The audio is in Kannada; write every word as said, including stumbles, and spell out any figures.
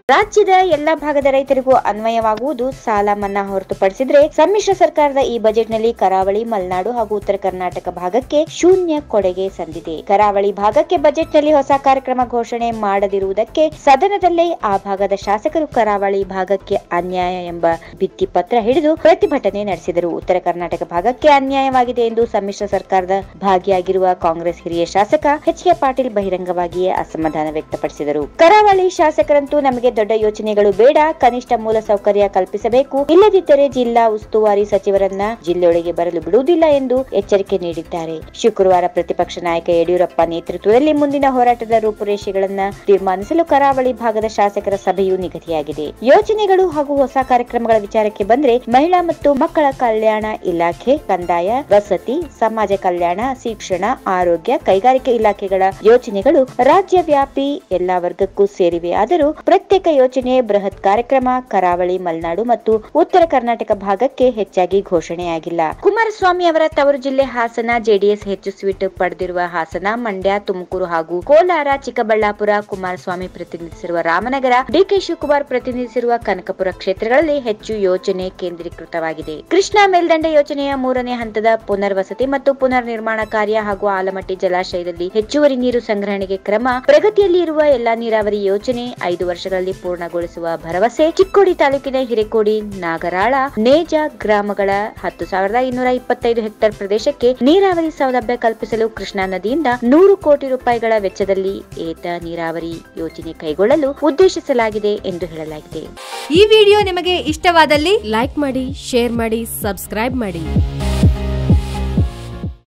ರಾಜ್ಯದ ಎಲ್ಲಾ ಭಾಗದ ರೈತರಿಗೂ ಅನ್ವಯವಾಗುವುದು ಸಾಲ ಮನ್ನಾ ಹೊರತುಪಡಿಸಿದ್ರೆ ಸಮ್ಮಿಶ್ರ ಸರ್ಕಾರದ ಈ ಬಜೆಟ್ನಲ್ಲಿ ಕರಾವಳಿ, ಮಲೆನಾಡು ಹಾಗೂ ಉತ್ತರ ಕರ್ನಾಟಕ ಭಾಗಕ್ಕೆ ಶೂನ್ಯ ಕೊಡುಗೆ ಸಂದಿದೆ. ಕರಾವಳಿ ಭಾಗಕ್ಕೆ ಬಜೆಟ್ನಲ್ಲಿ ಹೊಸ ಕಾರ್ಯಕ್ರಮ ಘೋಷಣೆ ಮಾಡದಿರುವುದಕ್ಕೆ ಸದನದಲ್ಲೇ ಆ ಭಾಗದ ಶಾಸಕರು ಕರಾವಳಿ ಭಾಗಕ್ಕೆ ಅನ್ಯಾಯ ಎಂಬ ಭಿತ್ತಿಪತ್ರ ಹಿಡಿದು ಪ್ರತಿಭಟನೆ ನಡೆಸಿದರು. ಉತ್ತರ ಕರ್ನಾಟಕ ಭಾಗಕ್ಕೆ ಅನ್ಯಾಯವಾಗಿದೆ ಎಂದು ಸಮ್ಮಿಶ್ರ ಸರ್ಕಾರದ ಭಾಗಿಯಾಗಿರುವ ಕಾಂಗ್ರೆಸ್ ಹಿರಿಯ ಶಾಸಕ ಎಚ್ ಕೆ ಪಾಟೀಲ್ ಬಹಿರಂಗವಾಗಿಯೇ ಅಸಮಾಧಾನ ವ್ಯಕ್ತಪಡಿಸಿದರು. ಕರಾವಳಿ ಶಾಸಕರಂತೂ ನಮಗೆ ದೊಡ್ಡ ಯೋಜನೆಗಳು ಬೇಡ, ಕನಿಷ್ಠ ಮೂಲ ಸೌಕರ್ಯ ಕಲ್ಪಿಸಬೇಕು, ಇಲ್ಲದಿದ್ದರೆ ಜಿಲ್ಲಾ ಉಸ್ತುವಾರಿ ಸಚಿವರನ್ನ ಜಿಲ್ಲೆಯೊಳಗೆ ಬರಲು ಬಿಡುವುದಿಲ್ಲ ಎಂದು ಎಚ್ಚರಿಕೆ ನೀಡಿದ್ದಾರೆ. ಶುಕ್ರವಾರ ಪ್ರತಿಪಕ್ಷ ನಾಯಕ ಯಡಿಯೂರಪ್ಪ ನೇತೃತ್ವದಲ್ಲಿ ಮುಂದಿನ ಹೋರಾಟದ ರೂಪುರೇಷೆಗಳನ್ನ ತೀರ್ಮಾನಿಸಲು ಕರಾವಳಿ ಭಾಗದ ಶಾಸಕರ ಸಭೆಯು ನಿಗದಿಯಾಗಿದೆ. ಯೋಜನೆಗಳು ಹಾಗೂ ಹೊಸ ಕಾರ್ಯಕ್ರಮಗಳ ವಿಚಾರಕ್ಕೆ ಬಂದ್ರೆ ಮಹಿಳಾ ಮತ್ತು ಮಕ್ಕಳ ಕಲ್ಯಾಣ ಇಲಾಖೆ, ಕಂದಾಯ, ವಸತಿ, ಸಮಾಜ ಕಲ್ಯಾಣ, ಶಿಕ್ಷಣ, ಆರೋಗ್ಯ, ಕೈಗಾರಿಕೆ ಇಲಾಖೆಗಳ ಯೋಜನೆಗಳು ರಾಜ್ಯವ್ಯಾಪಿ ಎಲ್ಲಾ ವರ್ಗಕ್ಕೂ ಸೇರಿವೆ. ಆದರೂ ಪ್ರತ್ಯೇಕ ಯೋಜನೆ ಬೃಹತ್ ಕಾರ್ಯಕ್ರಮ ಕರಾವಳಿ, ಮಲೆನಾಡು ಮತ್ತು ಉತ್ತರ ಕರ್ನಾಟಕ ಭಾಗಕ್ಕೆ ಹೆಚ್ಚಾಗಿ ಘೋಷಣೆಯಾಗಿಲ್ಲ. ಕುಮಾರಸ್ವಾಮಿ ಅವರ ತವರು ಜಿಲ್ಲೆ ಹಾಸನ, ಜೆಡಿಎಸ್ ಹೆಚ್ಚು ಸೀಟು ಪಡೆದಿರುವ ಹಾಸನ, ಮಂಡ್ಯ, ತುಮಕೂರು ಹಾಗೂ ಕೋಲಾರ, ಚಿಕ್ಕಬಳ್ಳಾಪುರ, ಕುಮಾರಸ್ವಾಮಿ ಪ್ರತಿನಿಧಿಸಿರುವ ರಾಮನಗರ, ಡಿಕೆ ಶಿವಕುಮಾರ್ ಪ್ರತಿನಿಧಿಸಿರುವ ಕನಕಪುರ ಕ್ಷೇತ್ರಗಳಲ್ಲಿ ಹೆಚ್ಚು ಯೋಜನೆ ಕೇಂದ್ರೀಕೃತವಾಗಿದೆ. ಕೃಷ್ಣಾ ಮೇಲ್ದಂಡೆ ಯೋಜನೆಯ ಮೂರನೇ ಹಂತದ ಪುನರ್ವಸತಿ ಮತ್ತು ಪುನರ್ ನಿರ್ಮಾಣ ಕಾರ್ಯ ಹಾಗೂ ಆಲಮಟ್ಟಿ ಜಲಾಶಯದಲ್ಲಿ ಹೆಚ್ಚುವರಿ ನೀರು ಸಂಗ್ರಹಣೆಗೆ ಕ್ರಮ, ಪ್ರಗತಿಯಲ್ಲಿ ಇರುವ ಎಲ್ಲಾ ನೀರಾವರಿ ಯೋಜನೆ ಐದು ವರ್ಷಗಳಲ್ಲಿ ಪೂರ್ಣಗೊಳಿಸುವ ಭರವಸೆ, ಚಿಕ್ಕೋಡಿ ತಾಲೂಕಿನ ಹಿರೇಕೋಡಿ, ನಾಗರಾಳ, ನೇಜ ಗ್ರಾಮಗಳ ಹತ್ತು ಸಾವಿರದ ಇನ್ನೂರ ಇಪ್ಪತ್ತೈದು ಹೆಕ್ಟೇರ್ ಪ್ರದೇಶಕ್ಕೆ ನೀರಾವರಿ ಸೌಲಭ್ಯ ಕಲ್ಪಿಸಲು ಕೃಷ್ಣಾ ನದಿಯಿಂದ ನೂರು ಕೋಟಿ ರೂಪಾಯಿಗಳ ವೆಚ್ಚದಲ್ಲಿ ಏತ ನೀರಾವರಿ ಯೋಜನೆ ಕೈಗೊಳ್ಳಲು ಉದ್ದೇಶಿಸಲಾಗಿದೆ ಎಂದು ಹೇಳಲಾಗಿದೆ. ಈ ವಿಡಿಯೋ ನಿಮಗೆ ಇಷ್ಟವಾದಲ್ಲಿ ಲೈಕ್ ಮಾಡಿ, ಶೇರ್ ಮಾಡಿ, ಸಬ್ಸ್ಕ್ರೈಬ್ ಮಾಡಿ.